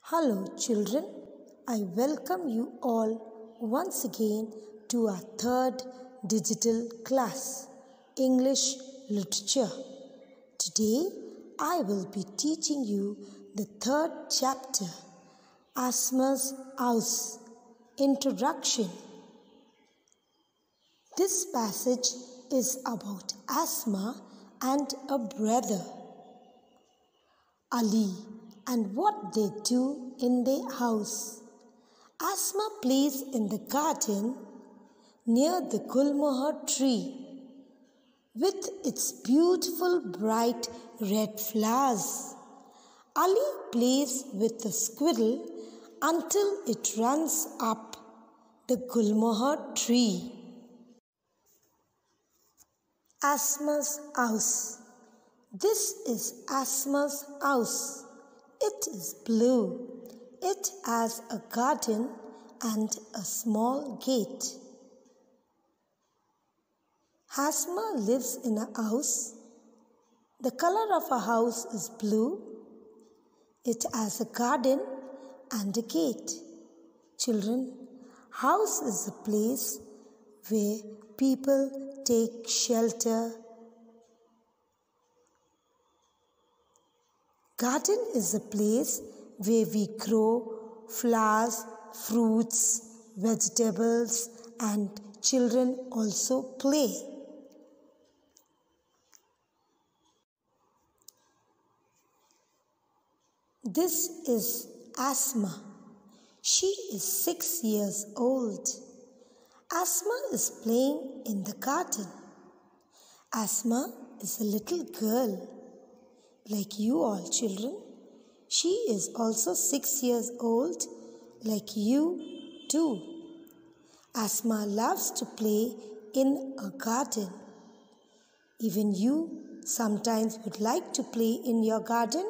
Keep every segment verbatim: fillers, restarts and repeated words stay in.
Hello, children. I welcome you all once again to our third digital class, English Literature. Today, I will be teaching you the third chapter, Asthma's House, Introduction. This passage is about Asthma and a brother, Ali, and what they do in their house. Asthma plays in the garden near the Gulmohar tree with its beautiful bright red flowers. Ali plays with the squirrel until it runs up the Gulmohar tree. Asthma's house. This is Asthma's house. It is blue. It has a garden and a small gate. Asthma lives in a house. The color of a house is blue. It has a garden and a gate. Children, house is a place where people take shelter. Garden is a place where we grow flowers, fruits, vegetables, and children also play. This is Asthma. She is six years old. Asthma is playing in the garden. Asthma is a little girl. Like you all children, she is also six years old, like you too. Asthma loves to play in a garden. Even you sometimes would like to play in your garden?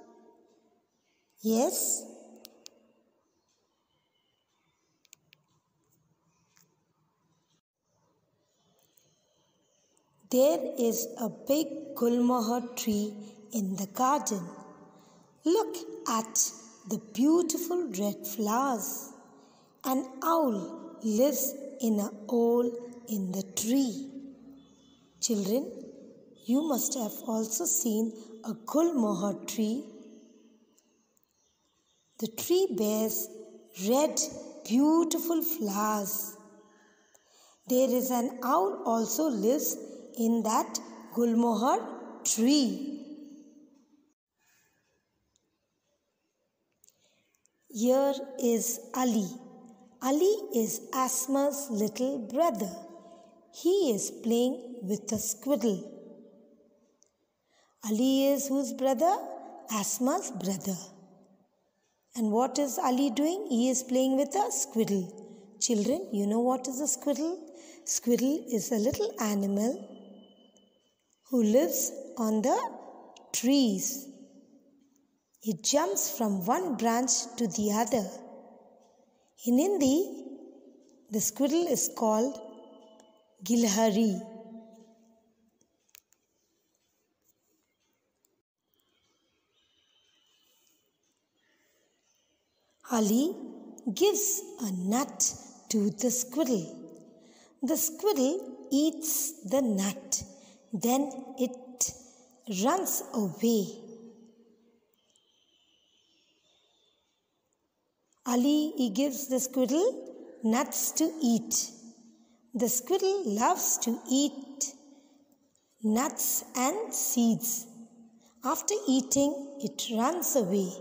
Yes? There is a big Gulmohar tree in the garden. Look at the beautiful red flowers. An owl lives in a hole in the tree. Children, you must have also seen a Gulmohar tree. The tree bears red, beautiful flowers. There is an owl also lives in that Gulmohar tree. Here is Ali. Ali is Asthma's little brother. He is playing with a squirrel. Ali is whose brother? Asthma's brother. And what is Ali doing? He is playing with a squirrel. Children, you know what is a squirrel? Squirrel is a little animal who lives on the trees. It jumps from one branch to the other. In Hindi, the squirrel is called Gilhari. Ali gives a nut to the squirrel. The squirrel eats the nut. Then it runs away. Ali, he gives the squirrel nuts to eat. The squirrel loves to eat nuts and seeds. After eating, it runs away.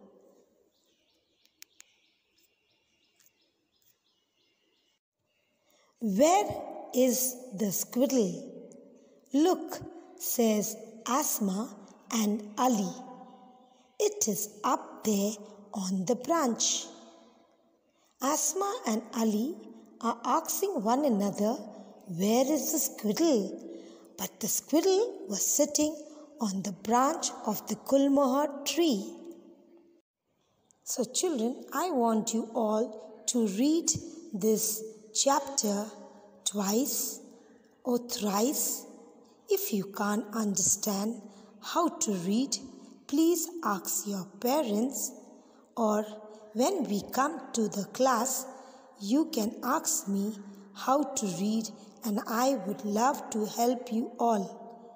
Where is the squirrel? Look, says Asthma and Ali. It is up there on the branch. Asthma and Ali are asking one another, where is the squirrel? But the squirrel was sitting on the branch of the Gulmohar tree. So children, I want you all to read this chapter twice or thrice. If you can't understand how to read, please ask your parents or when we come to the class, you can ask me how to read and I would love to help you all.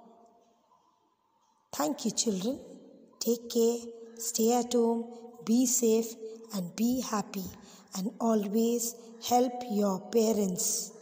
Thank you, children. Take care, stay at home, be safe and be happy, and always help your parents.